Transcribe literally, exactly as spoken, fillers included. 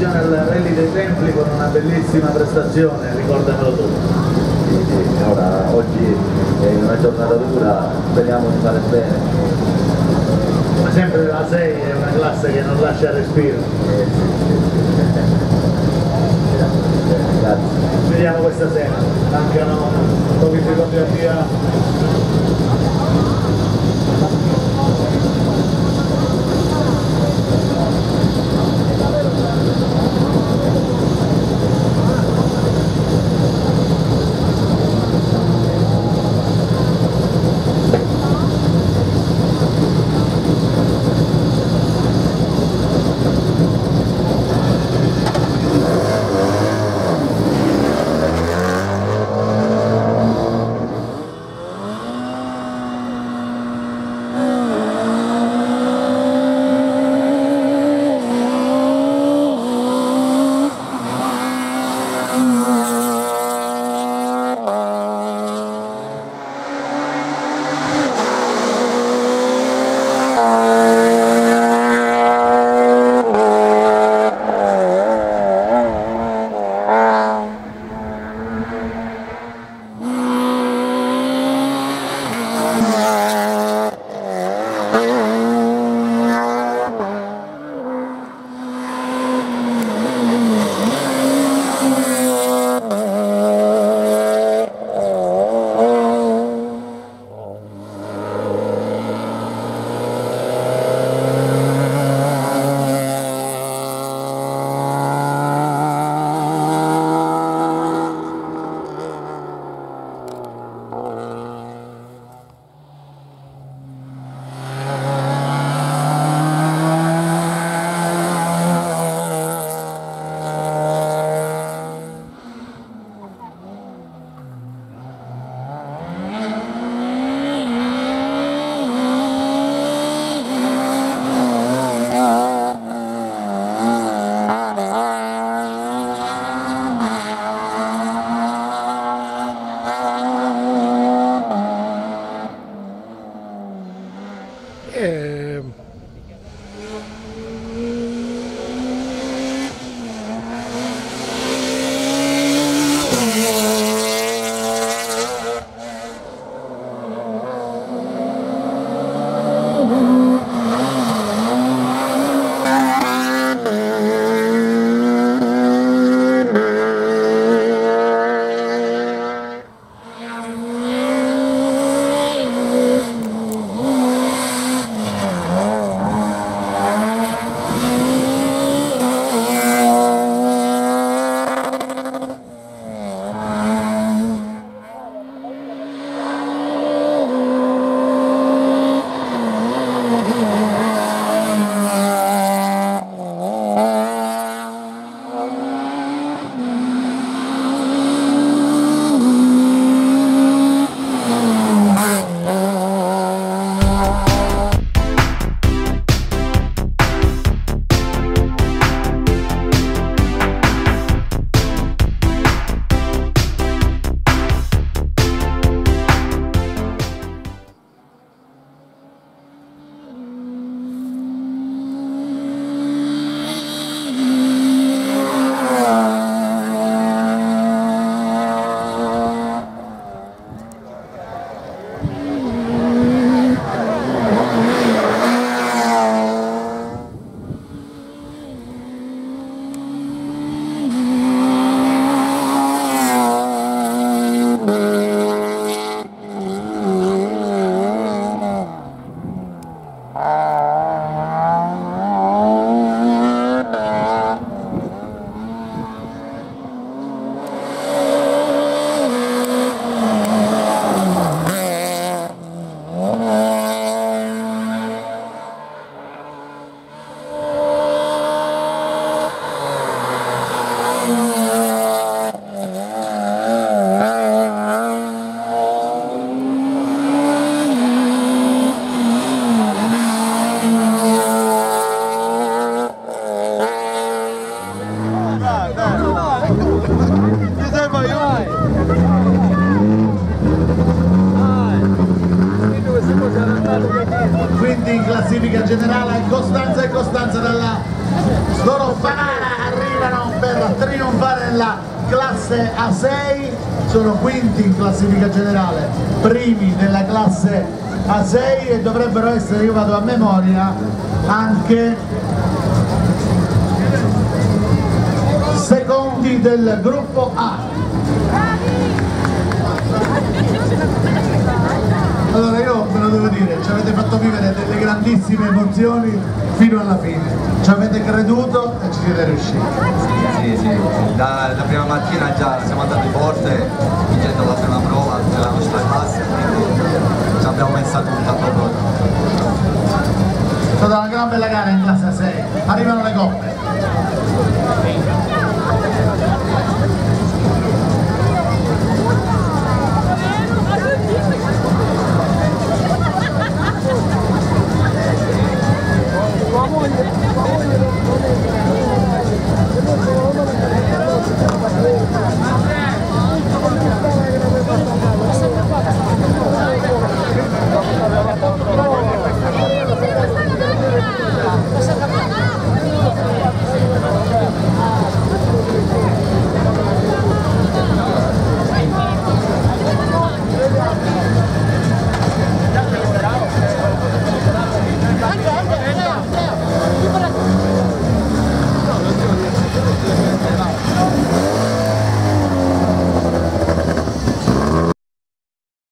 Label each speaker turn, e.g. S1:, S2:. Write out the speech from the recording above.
S1: partecipazione al Rally dei Templi con una bellissima prestazione, ricordamelo tu.
S2: Sì, sì, ora, oggi è una giornata dura, speriamo di fare bene.
S1: Ma sempre la sei è una classe che non lascia respiro.
S2: Eh, sì, sì, sì. Grazie.
S1: Ci vediamo questa sera, mancano pochi secondi a via. Quindi in classifica generale Costanza e Costanza dalla Scoroffanara arriva nella classe A sei, sono quinti in classifica generale, primi nella classe A sei e dovrebbero essere, io vado a memoria, anche secondi del gruppo A. Allora io ve lo devo dire, ci avete fatto vivere delle grandissime emozioni fino alla fine, ci avete creduto e ci siete riusciti.
S3: Sì, sì, da, da prima mattina già siamo andati forte, vincendo la prima prova della nostra classe, quindi ci abbiamo messo tutta proprio.
S1: È stata una gran bella gara in classe A sei, arrivano le coppe.